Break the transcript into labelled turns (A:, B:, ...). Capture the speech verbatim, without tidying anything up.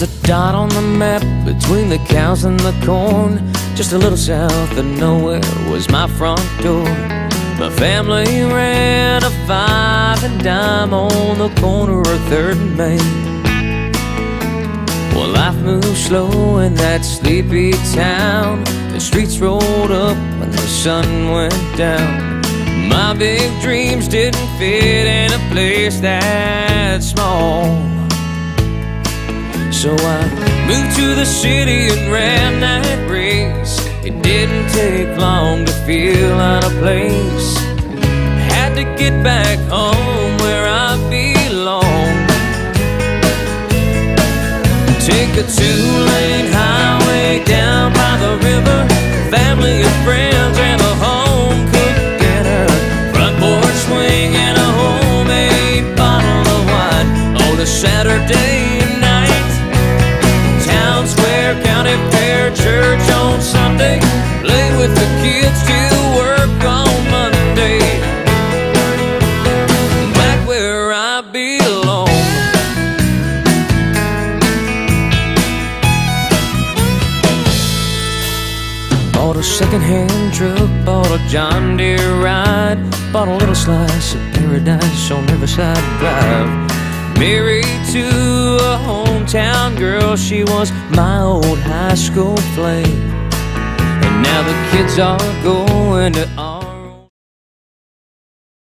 A: a dot on the map between the cows and the corn. Just a little south of nowhere was my front door. My family ran a five and dime on the corner of third and Main. Well, life moved slow in that sleepy town. The streets rolled up when the sun went down. My big dreams didn't fit in a place that small. So I moved to the city and ran that race. It didn't take long to feel out of place. Had to get back home where I belong. Take a two-lane highway down by the river. Family and friends and a home-cooked dinner. Front porch swing and a homemade bottle of wine on a Saturday night. Town square, county fair, church on Sunday. Play with the kids till work on Monday. Back where I belong. Bought a second-hand truck, bought a John Deere ride. Bought a little slice of paradise on Riverside Drive. Married to a hometown girl, she was my old high school flame. And now the kids are going to